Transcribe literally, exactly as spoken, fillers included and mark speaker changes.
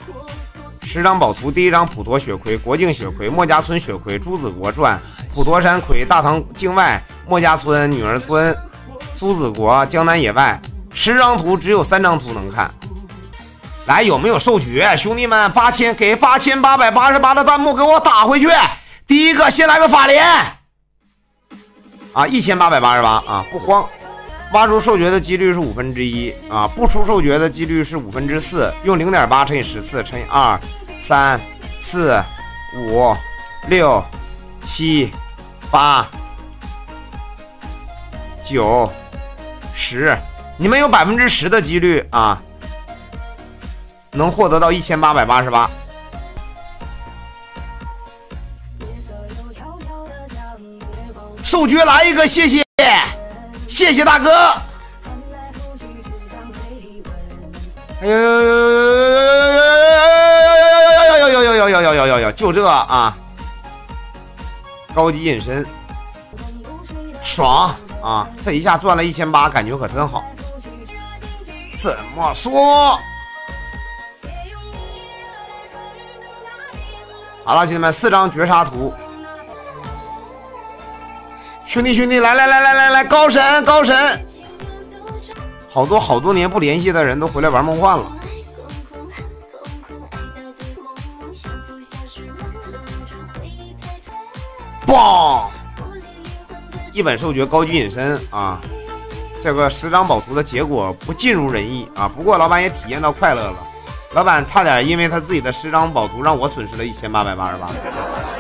Speaker 1: 十张宝图，第一张普陀血魁、国境血魁、莫家村血魁、朱子国传、普陀山魁、大唐境外、莫家村、女儿村、朱子国、江南野外。十张图只有三张图能看。来，有没有授爵？兄弟们，八千给八千八百八十八的弹幕给我打回去。第一个先来个法莲啊，一千八百八十八啊，不慌。挖出授爵的几率是五分之一啊，不出授爵的几率是五分之四。用零点八乘以十四乘以二，三四五六七八九十，你们有百分之十的几率啊，能获得到一千八百八十八。授爵来一个，谢谢。谢谢大哥！哎呦呦呦呦呦呦呦呦呦呦呦呦呦呦呦！就这啊，高级隐身，爽啊！这一下赚了一千八，感觉可真好。怎么说？好了，兄弟们，四张绝杀图。兄弟兄弟，来来来来来来，高神高神！好多好多年不联系的人都回来玩梦幻了。嘣！一本授爵，高级隐身啊！这个十张宝图的结果不尽如人意啊，不过老板也体验到快乐了。老板差点因为他自己的十张宝图让我损失了一千八百八十八。